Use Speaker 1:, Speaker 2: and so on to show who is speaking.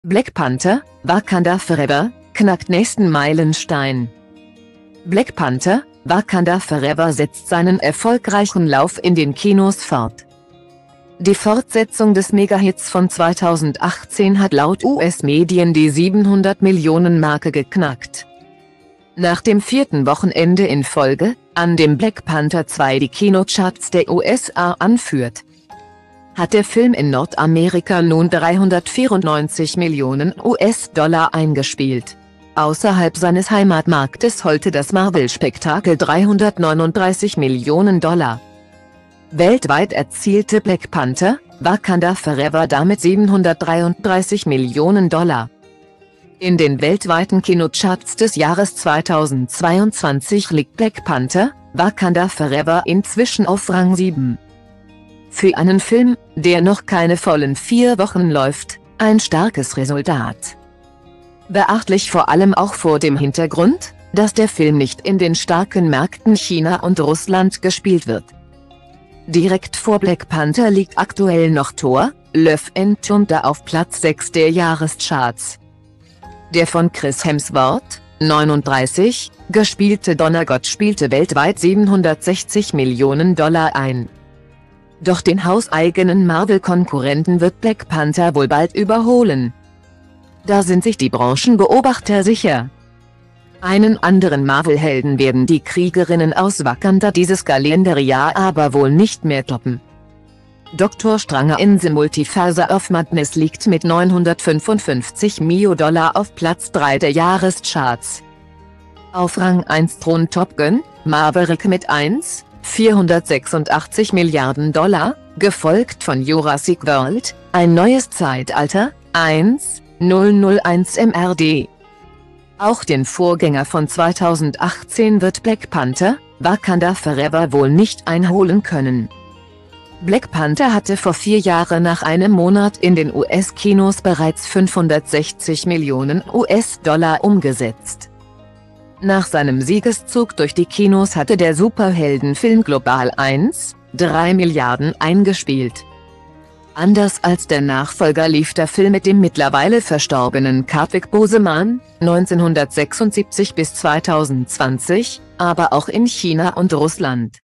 Speaker 1: Black Panther: Wakanda Forever knackt nächsten Meilenstein. Black Panther: Wakanda Forever setzt seinen erfolgreichen Lauf in den Kinos fort. Die Fortsetzung des Megahits von 2018 hat laut US-Medien die 700-Millionen-Marke geknackt. Nach dem 4. Wochenende in Folge, an dem Black Panther 2 die Kinocharts der USA anführt, hat der Film in Nordamerika nun 394 Millionen US-Dollar eingespielt. Außerhalb seines Heimatmarktes holte das Marvel-Spektakel 339 Millionen Dollar. Weltweit erzielte Black Panther: Wakanda Forever damit 733 Millionen Dollar. In den weltweiten Kinocharts des Jahres 2022 liegt Black Panther: Wakanda Forever inzwischen auf Rang 7. Für einen Film, der noch keine vollen 4 Wochen läuft, ein starkes Resultat. Beachtlich vor allem auch vor dem Hintergrund, dass der Film nicht in den starken Märkten China und Russland gespielt wird. Direkt vor Black Panther liegt aktuell noch Thor: Love and Thunder auf Platz 6 der Jahrescharts. Der von Chris Hemsworth, 39, gespielte Donnergott spielte weltweit 760 Millionen Dollar ein. Doch den hauseigenen Marvel-Konkurrenten wird Black Panther wohl bald überholen. Da sind sich die Branchenbeobachter sicher. Einen anderen Marvel-Helden werden die Kriegerinnen aus Wakanda dieses Kalenderjahr aber wohl nicht mehr toppen. Dr. Strange in the Multiverse of Madness liegt mit 955 Mio Dollar auf Platz 3 der Jahrescharts. Auf Rang 1 thront Top Gun: Maverick mit 486 Milliarden Dollar, gefolgt von Jurassic World: Ein neues Zeitalter, 1,001 Mrd. Auch den Vorgänger von 2018 wird Black Panther: Wakanda Forever wohl nicht einholen können. Black Panther hatte vor 4 Jahren nach einem Monat in den US-Kinos bereits 560 Millionen US-Dollar umgesetzt. Nach seinem Siegeszug durch die Kinos hatte der Superheldenfilm global 1,3 Milliarden eingespielt. Anders als der Nachfolger lief der Film mit dem mittlerweile verstorbenen Chadwick Boseman, 1976 bis 2020, aber auch in China und Russland.